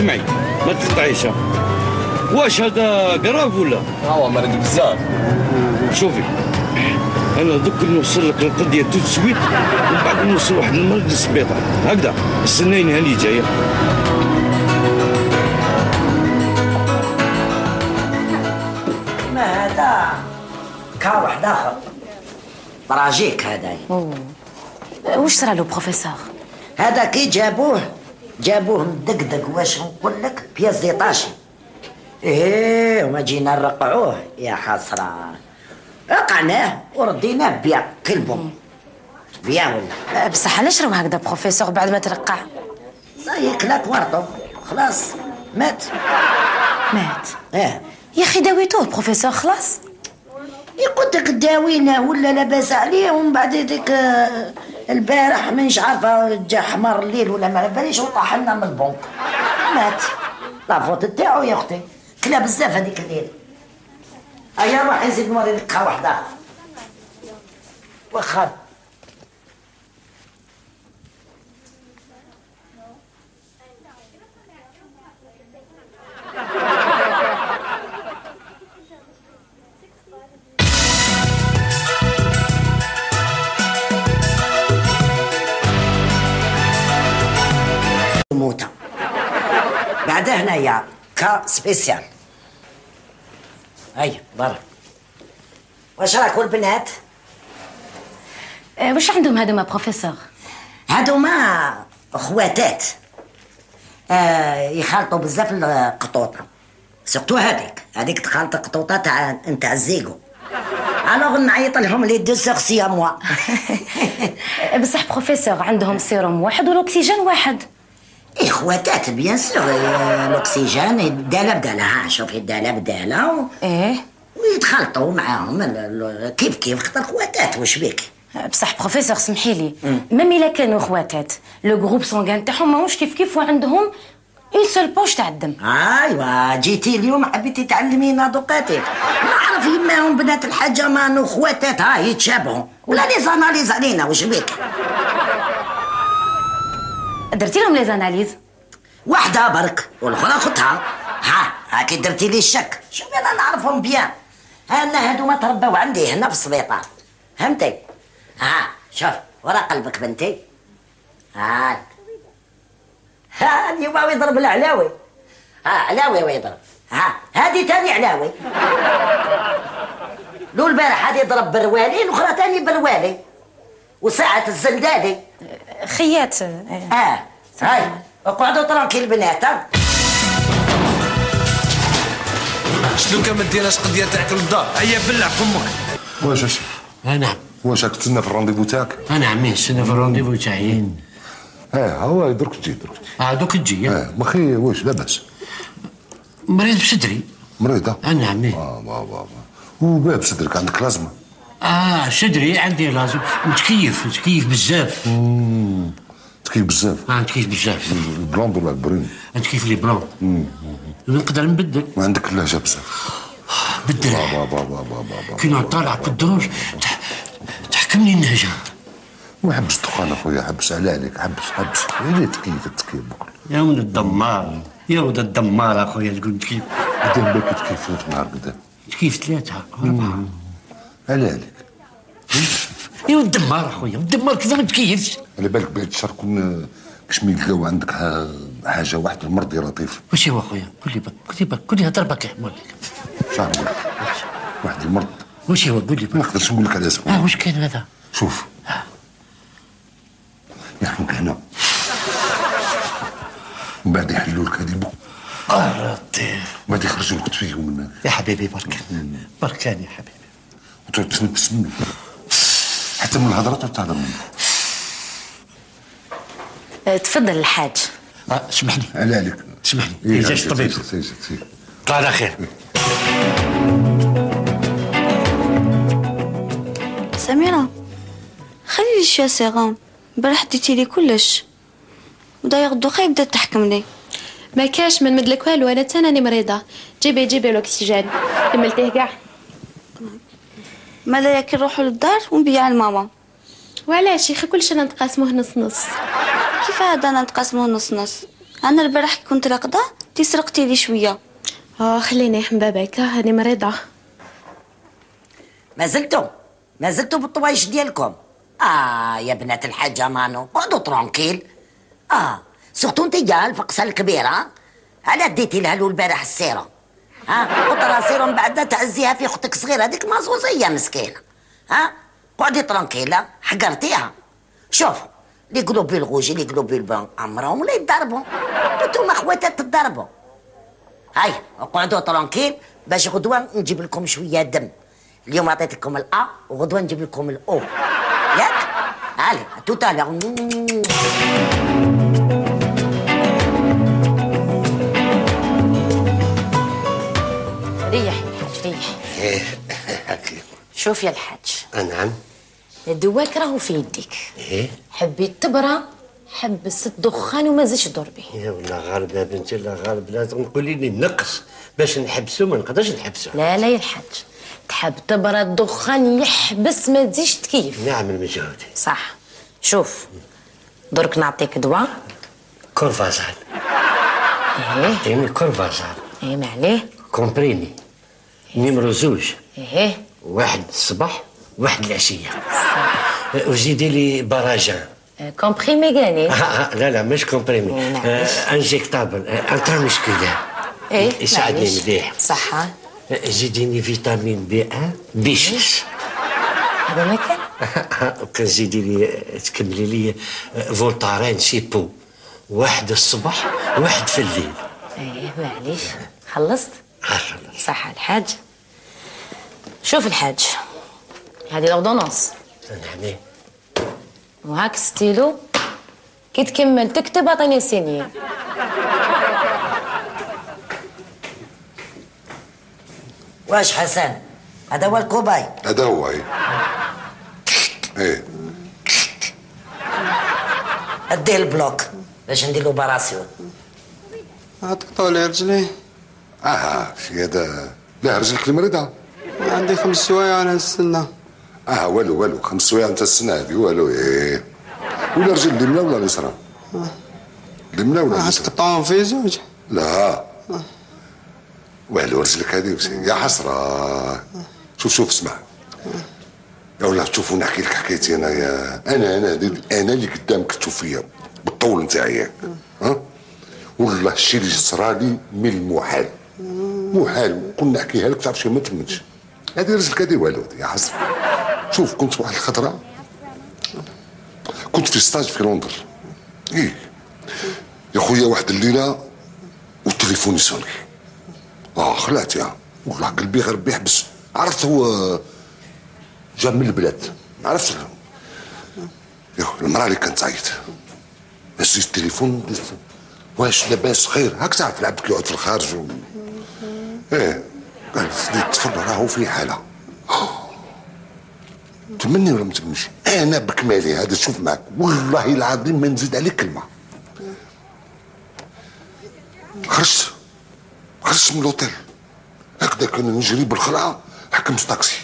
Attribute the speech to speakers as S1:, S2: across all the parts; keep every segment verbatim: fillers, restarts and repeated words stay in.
S1: اسمعي ما تقطعيش. واش هذا كراف ولا؟
S2: هو مريض بزاف.
S1: شوفي انا دوك نوصل لك القضيه تو سويت ومن بعد نوصل واحد المريض للسبيطار. هكذا استنيني هاني جايه.
S3: ما هذا كا واحد اخر طراجيك هذايا.
S4: واش صرا له بروفيسور؟
S3: هذا كي جابوه جابوه مدقدق واش نقول لك بياس ديطاشي. ايه وما جينا نرقعوه يا حسره. رقعناه ورديناه بيا كلبهم بيا ولا.
S4: بصح علاش راهو هكذا بروفيسور بعد ما ترقع؟
S3: صاي كلاك ورطو خلاص مات.
S4: مات؟
S3: اه
S4: يا اخي داويتوه بروفيسور خلاص.
S3: قلت لك داوينا ولا لاباس عليه ومن بعد ديك البارح مانيش عارفه جا حمار الليل ولا ما باليش وطاح لنا من البنك مات. لافوت تاعو يا اختي كلا بزاف هذيك الليل. هيا روح نزيد نوري لك واحد اخر واخا. موتة بعد هنايا كا سبيسيال. هيا برا. واش راكم البنات؟
S4: واش عندهم هذوما بروفيسور؟
S3: هذوما اخواتات آه يخلطوا بزاف القطوطه سورتو هذيك هذيك تخلط قطوطه تاع نتاع الزيكو. الوغ نعيط لهم لي دو سور سي موا.
S4: بصح بروفيسور عندهم سيروم واحد والاكسجين واحد.
S3: اخواتات بيان سور. الاكسجين داله بداله. ها شوفي داله بداله و...
S4: ايه
S3: ويتخلطوا معاهم كيف كيف خاطر خواتات. واش بيك؟
S4: بصح بروفيسور سمحي لي ميم الا كانوا خواتات لو جروب سونغان تاعهم ماهوش كيف كيف وعندهم اون سول بوش تاع الدم.
S3: ايوا جيتي اليوم حبيتي تعلمينا دوقاتك. نعرف يماهم بنات الحاجه مانو خواتات ها يتشابهوا ولا لي زاناليز علينا. واش بيك؟
S4: درتي لهم لي زاناليز؟
S3: واحده برك والاخرى خدها. ها هاكي درتي لي الشك. شوفي انا نعرفهم بيان. انا هادوما ترباو عندي هنا في السبيطار فهمتي. ها شوف ورا قلبك بنتي. ها ها اليوم يضرب العلاوي. ها علاوي ويضرب. ها هادي تاني علاوي. لو البارح هادي ضرب بالوالي الاخرى تاني بالوالي وساعة الزندالي
S4: خيات.
S3: اه هاي اقعدوا ترانكيل البنات.
S2: شنو كان ما ديناش قضيه تاعك للدار.
S1: هيا بلع فمك.
S5: واش اش؟
S2: اه نعم.
S5: واش راك تستنى في الرونديفو تاعك؟
S2: اه نعم نستنى في الرونديفو تاعي.
S5: اه هو درك تجي درك تجي.
S2: اه دوك تجي.
S5: اه مخي واش لاباس؟
S2: مريض بصدري.
S5: مريضة؟
S2: اه نعم.
S5: اه بابا وباب بصدرك عندك لازمة؟
S2: اه صدري عندي لازم متكيف متكيف بزاف.
S5: امم تكيف بزاف.
S2: اه نتكيف بزاف.
S5: البلوند ولا البرين؟
S2: نتكيف لي بلون. نقدر نبدل.
S5: ما عندك اللهجة بزاف.
S2: بدل.
S5: بابا بابا بابا بابا
S2: كي نطالع في الدروج تحكمني النهجة.
S5: وحبس الدخان اخويا حبس على عليك حبس حبس. اللي تكيف التكيف بكل.
S2: يا ولد الدمار يا ولد الدمار اخويا تقول تكيف.
S5: قدام بالك تكيف ثلاث نهار قدام.
S2: تكيف ثلاثة أربعة.
S5: على عليك.
S2: يا ولد الدمار اخويا الدمار كيف ما تكيفش.
S5: على بالك بعد الشهر كون كش ما يلقاو عندك حاجة واحد المرضي لطيف.
S2: واش هو اخويا؟ قول لي بك قول لي بك قول لي هضر بك يحمر لك.
S5: شعر بك واحد المرض.
S2: واش هو قول لي بك.
S5: ما نقدرش نقول لك على اسمه.
S2: اه واش كاين هذا؟
S5: شوف يحكمك هنا من بعد يحلوا لك هذه بوك.
S2: اه لطيف.
S5: من بعد يخرجوا لك تفيهم منك.
S2: يا حبيبي برك بركان يا حبيبي.
S5: وتقعد تنفس منه حتى من الهضرات تهضر منه.
S4: تفضل الحاج.
S2: اه سمحني.
S5: على عليك.
S2: سمحني.
S5: إيه
S2: جاش الطبيب.
S5: سير سير سير.
S2: طلع على خير.
S6: سميرة خلي لي شوية سيغام. البارح ديتي لي كلش وداير الدوخة يبدا تحكم لي.
S7: ما كاش ما نمدلك والو انا تا راني مريضه. جيبي جيبي الاكسجين كملتيه كاع.
S6: ماذا ياك نروحوا للدار ونبيع لماما.
S7: وعلاش يا اخي كلشي انا نتقاسموه نص نص.
S6: كيف هذا انا نتقاسموه نص نص؟ انا البارح كي كنت راقده تي سرقتي لي شويه.
S7: اه خليني يحم باباك، هاني مريضه.
S3: ما زلتوا ما زلتوا بالطوايش ديالكم. اه يا بنات الحاجه مانو قعدوا ترونكيل. اه سورتو انتيا الفقصه الكبيره على ديتي لها له البارح السيرة. ها قلت لها سيرة من بعد تعزيها في اختك الصغيره هذيك مازوزيه مسكينه. ها قعدي ترونكيله حقرتيها. شوف لي قلوب الغوج لي قلوب البان عمرهم ولا يتضربوا، انتوما خواتات تضربوا. هاي اقعدوا ترونكيل باش غدوه نجيب لكم شويه دم. اليوم عطيتكم الأ وغدوه نجيب لكم الأو. ياك؟ هالي توتاليغ.
S4: ريح يا الحاج ريح.
S5: حكيم.
S4: شوف يا الحاج،
S5: نعم.
S4: دواك راهو في يديك.
S5: ايه
S4: حبيت تبرى حبس الدخان وما زيدش دور به.
S8: يا والله غالب يا بنتي، الله غالب لازم تقولي لي نقص باش نحبسو، ما نقدرش نحبسو.
S4: لا لا يا الحاج، تحب تبرى الدخان يحبس ما تزيدش تكيف.
S8: نعمل مجهودي.
S4: صح. شوف درك نعطيك دواء
S8: كورفازال.
S4: ايه
S8: عطيني كورفازال.
S4: ايه ما عليه.
S8: كومبريني نيمرو زوج.
S4: ايه
S8: واحد الصباح واحد العشيه. وزيدي لي باراجان.
S4: كومبريمي كاني.
S8: آه لا لا مش كومبريمي.
S4: معليش.
S8: آه انجيكتابل انترا مشكله.
S4: ايه
S8: يساعدني
S4: معليش.
S8: مليح.
S4: صح.
S8: زيديني فيتامين بي واحد بي ستة.
S4: هذا ما كان.
S8: وكان زيدي لي تكملي لي فولتارين سيبو، واحد الصبح واحد في الليل.
S4: ايه معليش. خلصت؟
S8: خلصت.
S4: صح الحاج. شوف الحاج، هذه لوردونونس
S8: نعم.
S4: وهاك ستيلو، كي تكمل تكتب اعطيني سيني.
S3: واش حسن هذا هو الكوباي؟
S5: هذا هو. ايه ايه
S3: اديه البلوك باش نديرو براسيون.
S9: تقطعوا لي رجلي.
S5: اه شي هذا. لا رجلك المريضه.
S9: عندي خمس سوايع انا نستنى.
S5: اه والو والو خمس سوايع انت السنه هذه والو. ايه ولا رجل اليمنى ولا اليسرى؟ اليمنى ولا اليسرى؟
S9: تقطعوهم في زوج؟
S5: لا والو رجلك هذه يا حسره. شوف شوف اسمع يا ولا تشوفوا نحكي لك حكايتي انا يا انا انا انا اللي قدامك تشوف فيا بالطول نتاعي. ها والله الشيء اللي صرالي من المحال محال كنا نحكيها لك تعرف شي ما تمنش. هذه رجلك هذه والو يا حسره. شوف كنت واحد الخضره كنت في ستاج في لندن. ايه يا خويا واحد الليله والتليفون يسوني. اه خلعت يا والله قلبي غير بيحبس. عرفت هو جا من البلاد ما عرفتش يا المراه اللي كانت تعيط هز التليفون واش لاباس خير هاك تعرف العبد يقعد في الخارج و... ايه قال الطفل راهو في حاله. تمني ولا ما تمنيش؟ انا بكمالي هذا شوف معك والله العظيم ما نزيد عليك كلمه. خرجت خرجت من الاوتيل هكذا كنا نجري بالخلعه حكمت طاكسي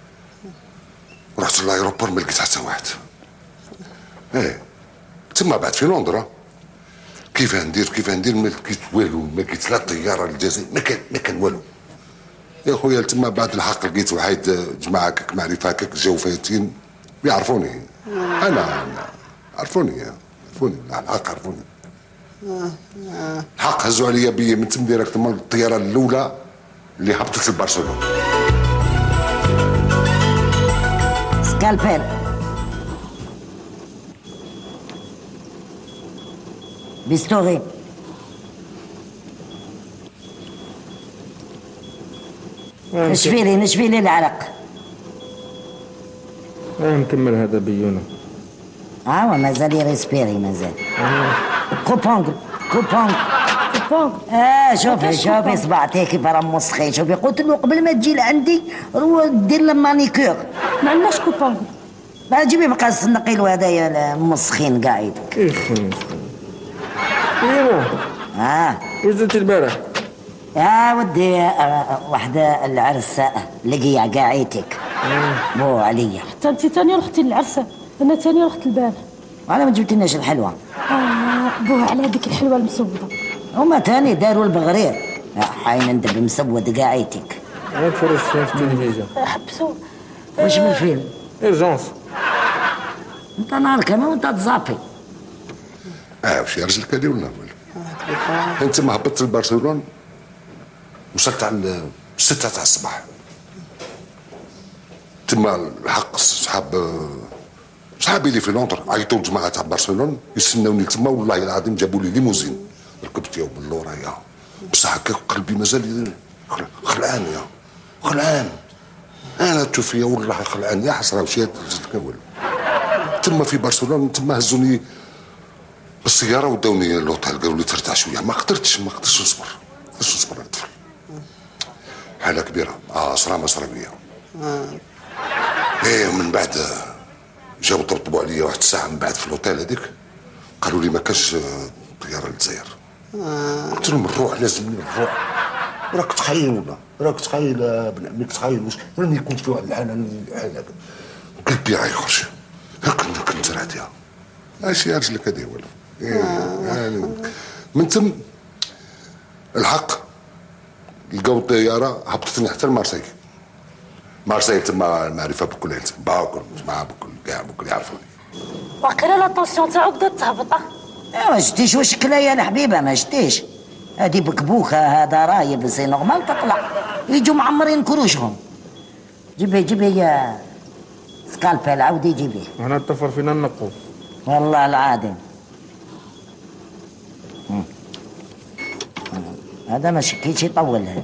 S5: رحت للايروبور ما لقيت حتى واحد. ايه تما بعد في لندن كيف ندير كيف ندير ما لقيت والو ما لقيت لا طياره للجزائر ما كان ما كان والو يا خويا. تما بعد الحق لقيت واحد جماعه هكاك معرفه هكاك جاو فايتين يعرفوني انا انا عرفوني عرفوني الحق عرفوني الحق هزوا عليا بيا من تم ديريكتومون الطياره الاولى اللي هبطت لبرشلونه.
S3: سكالبيل بيستوري نشفيلي نشفيلي العرق.
S1: اه نكمل هذا بيونا.
S3: اه مازال يريسبيري مازال. كوبونغ كوبونغ كوبونغ. اه شوفي شوفي صبعتي كيف راه مسخين. شوفي قلت له قبل ما تجي لعندي روح دير له مانيكور.
S4: ما عندناش كوبونغ.
S3: ما جيبي مقاس النقيل هذايا مسخين قاعد.
S1: كيف ايوا
S3: اه
S1: واش درتي البارح؟
S3: يا ودي آه وحده العرس لقيا قاعيتك بو عليا.
S10: حتى انت تاني رحتي للعرسه، انا تاني رحت البارح.
S3: انا ما جبتلناش الحلوى.
S10: اه
S4: بوه على هذيك الحلوه المسوده.
S3: هما تاني داروا البغرير. حاين ندب مسود قاعيتك.
S10: انا تفرجت فيلم في التلفزيون.
S4: حبسوا.
S3: واش من الفيلم؟
S10: ايرجونس.
S3: انت نهار كامل وانت تزابي.
S5: اه واش رجلك هادي ولا انت ما هبطت لبرشلونه وصلت على ستة تاع الصباح تما الحق صحاب صحابي اللي في لندن عيطوا الجماعه تاع برشلونه يستناوني تما والله العظيم جابوا لي ليموزين ركبت يوم اللورا يا بصح هكا قلبي مازال خلعان يا خلعان انا تشوف فيا والله خلعان يا حسره وشي والو تما في برشلونه تما هزوني بالسياره وداوني لوطيل قالوا لي ترتاح شويه ما قدرتش ما قدرتش نصبر ما قدرتش نصبر الطفل حاله كبيره اه صرامه صراميه ايه ومن بعد جاو طبطبوا عليا واحد الساعه من بعد في الوطيل هذيك قالوا لي ما كاش طياره للجزائر قلت لهم نروح لازمني نروح راك تخيل ولا راك تخيل بن عميك تخيل واش راني كنت في واحد الحاله هذاك قلبي غيخرج هاك كنت راضيه ماشي رجلك هذه ولا إيه يعني من ثم الحق لقاو الطياره هبطتني حتى لمارسيل مارسيل تما معرفه بكل باكل مع بكل كاع بكل يعرفوني
S4: واقيلا لا طونسيون تاعو بدات تهبط.
S3: ما شتيش واش كلا يا الحبيبه ما شتيش هادي بكبوكه هذا رايب سي نورمال تطلع يجوا معمرين كروشهم جيبي جيبي يا سكالبيل عاودي جيبيه
S10: هنا الطفر فينا النقو
S3: والله العظيم هذا ما شكيتش يطول هذا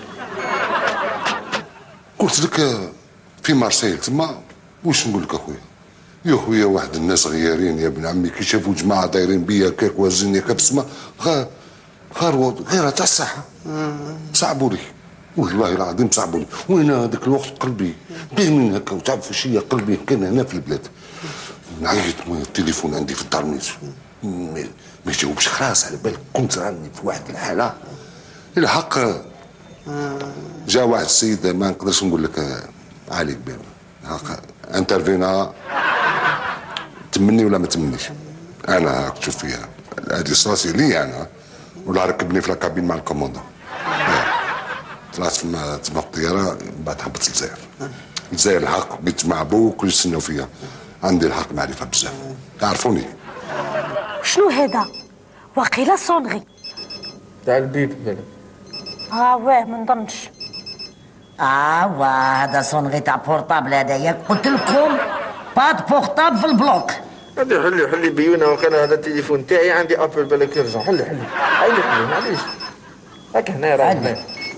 S5: قلت لك في مارسيل تما واش نقول لك اخويا يا خويا واحد الناس غيارين يا ابن عمي كي شافوا جماعه دايرين بيا كاك وازني كبسمه غير غير غير تاع الصحه صعبوا لي والله العظيم صعبوا لي وين هذاك الوقت قلبي بين من هكا وتعرف واش هي قلبي كان هنا في البلاد نعيط التليفون عندي في الدار ما يجاوبش خلاص على بالك كنت راني في واحد الحاله الحق جا واحد السيد ما نقدرش نقول لك علي كبير هاكا انترفينا تمني ولا ما تمنيش انا هاك تشوف فيها هادي صراسي لي انا ولا ركبني في لاكابين مع الكوموندا طلعت تما تما في الطياره بعد هبطت للجزائر الجزائر الحق بقيت مع بوك يستناو فيا عندي الحق معرفه بزاف تعرفوني
S4: شنو هذا؟ واقيلا صونغي
S10: تاع البيب بالك
S4: اه واه ما نظنش.
S3: اه واه هذا صونغي تاع بورطابل هذايا قلت لكم باد بورطابل في البلوك
S10: هادي حلي حلي بيونا وقيلا هذا التليفون تاعي عندي ابل بالك يرجع حلي حلي حلي حلي معليش هاك هنا راه هنا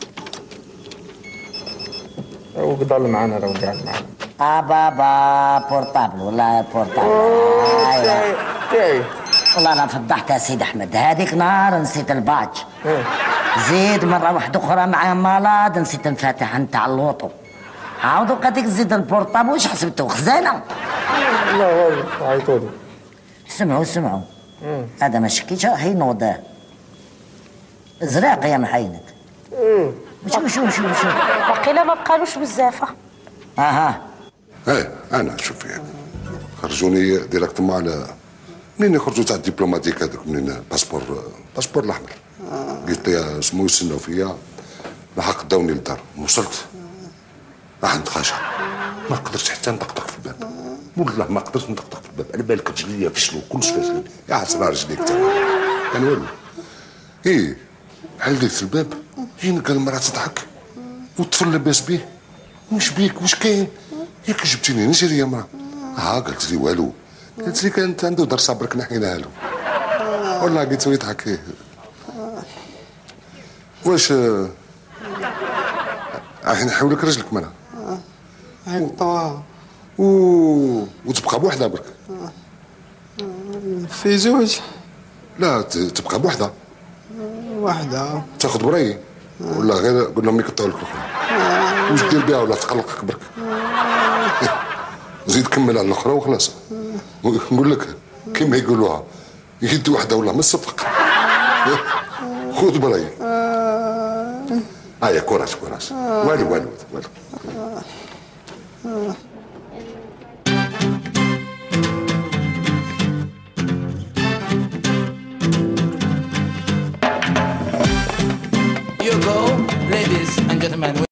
S10: راهو ضل معانا راهو قاعد معانا
S3: اه بابا بورطابل والله بورطابل
S10: تاعي تاعي
S3: والله انا فضحت يا سيد احمد هذيك نهار نسيت الباج زيد مره واحده اخرى مع مالاد نسيت نفاتح نتاع اللوطو عاود لقيتك زيد البورطابل واش حسبتو خزانه
S10: لا والله عيطوا لي
S3: سمعوا سمعوا هذا ما شكيتش راح ينوض زراق يا محينك شوف شوف شوف شوف
S4: واقيلا ما بقالوش بزاف.
S3: اها
S5: ايه انا شوف فيها خرجوني ديريكتومون على منين يخرجوا تاع الدبلوماتيك هذوك منين باسبور باسبور الاحمر قلت يا سمو يستناو فيا لحق داوني للدار وصلت راح نتخاشى ما قدرتش حتى نطقطق في الباب والله ما قدرت نطقطق في الباب على بالك رجليا فشلوا كلش فشلوا يا حسره رجليك تا كان والو ايه حليت الباب جينا قال المراه تضحك والطفل لاباس بيه واش بيك واش كاين ياك جبتيني نجري يا مراه ها قالت لي والو قالت لي كانت عنده دار صبرك نحيناها له والله لقيته يضحك واش راح نحيو لك رجلك منها
S9: هبطوها
S5: و... وتبقى بوحدها برك
S9: في زوج
S5: لا تبقى بوحدها
S9: وحده
S5: تاخذ برايي ولا غير قول لهم يقطعوا لك الاخرى واش دير بها ولا تقلقك برك زيد كمل على الاخرى وخلاص نقول لك كيما يقولوها يد وحده ولا ما الصفق خذ برايي هيا كوراج كوراج والو والو والو
S11: سمعني